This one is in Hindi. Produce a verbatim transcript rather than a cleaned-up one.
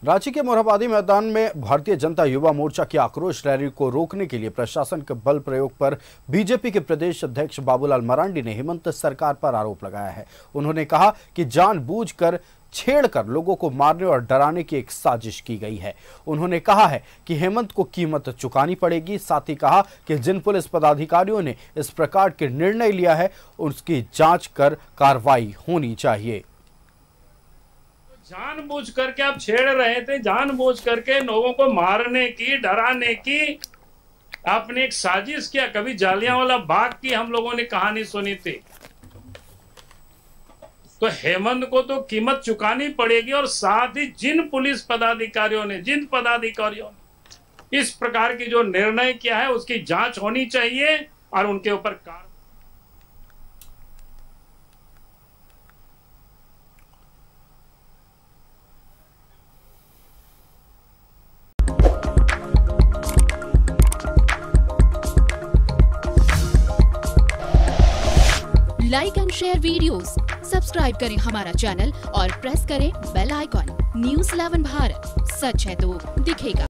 रांची के मोरहाबादी मैदान में भारतीय जनता युवा मोर्चा की आक्रोश रैली को रोकने के लिए प्रशासन के बल प्रयोग पर बीजेपी के प्रदेश अध्यक्ष बाबूलाल मरांडी ने हेमंत सरकार पर आरोप लगाया है। उन्होंने कहा कि जानबूझकर छेड़कर लोगों को मारने और डराने की एक साजिश की गई है। उन्होंने कहा है कि हेमंत को कीमत चुकानी पड़ेगी। साथ ही कहा कि जिन पुलिस पदाधिकारियों ने इस प्रकार के निर्णय लिया है उसकी जांच कर कार्रवाई होनी चाहिए। जानबूझ करके आप छेड़ रहे थे, जानबूझ करके लोगों को मारने की, डराने की आपने एक साजिश किया। कभी जालियांवाला बाग की हम लोगों ने कहानी सुनी थी। तो हेमंत को तो कीमत चुकानी पड़ेगी और साथ ही जिन पुलिस पदाधिकारियों ने जिन पदाधिकारियों ने इस प्रकार की जो निर्णय किया है उसकी जांच होनी चाहिए और उनके ऊपर कार्रवाई। Like and share videos, subscribe करें हमारा चैनल और प्रेस करें bell icon. News eleven Bharat, सच है तो दिखेगा।